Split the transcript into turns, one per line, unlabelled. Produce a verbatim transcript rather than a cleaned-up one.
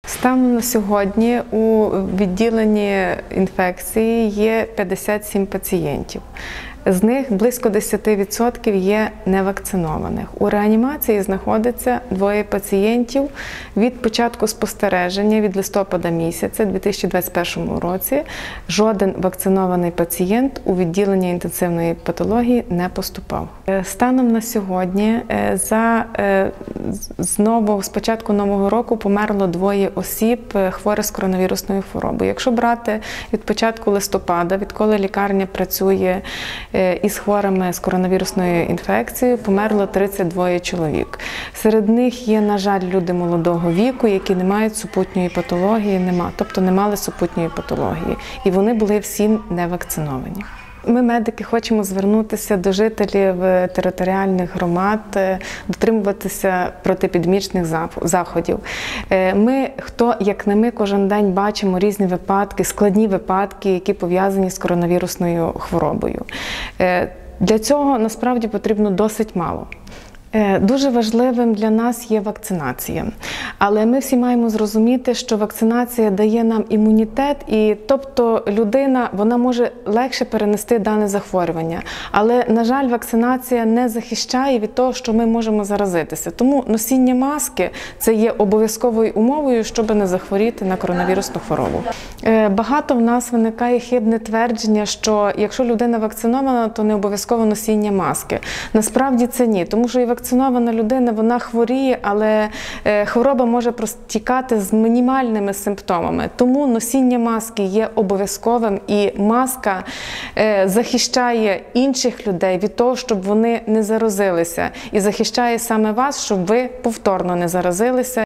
Станом на сьогодні у відділенні інфекції є п'ятдесят сім пацієнтів. З них близько десять відсотків є невакцинованих. У реанімації знаходиться двоє пацієнтів від початку спостереження, від листопада місяця дві тисячі двадцять першому році. Жоден вакцинований пацієнт у відділення інтенсивної патології не поступав. Станом на сьогодні за, знову, з початку нового року померло двоє осіб хворих з коронавірусною хворобою. Якщо брати від початку листопада, відколи лікарня працює із хворими з коронавірусною інфекцією, померло тридцять двоє чоловік. Серед них є, на жаль, люди молодого віку, які не мають супутньої патології, нема, тобто не мали супутньої патології. І вони були всі не вакциновані. Ми, медики, хочемо звернутися до жителів територіальних громад, дотримуватися протиепідемічних заходів. Ми, хто, як не ми, кожен день бачимо різні випадки, складні випадки, які пов'язані з коронавірусною хворобою. Для цього, насправді, потрібно досить мало. Дуже важливим для нас є вакцинація. Але ми всі маємо зрозуміти, що вакцинація дає нам імунітет, і тобто людина, вона може легше перенести дане захворювання. Але, на жаль, вакцинація не захищає від того, що ми можемо заразитися. Тому носіння маски – це є обов'язковою умовою, щоб не захворіти на коронавірусну хворобу. Багато в нас виникає хибне твердження, що якщо людина вакцинована, то не обов'язково носіння маски. Насправді це ні, тому що і вакцинована людина, вона хворіє, але хвороба може протікати з мінімальними симптомами. Тому носіння маски є обов'язковим, і маска захищає інших людей від того, щоб вони не заразилися. І захищає саме вас, щоб ви повторно не заразилися.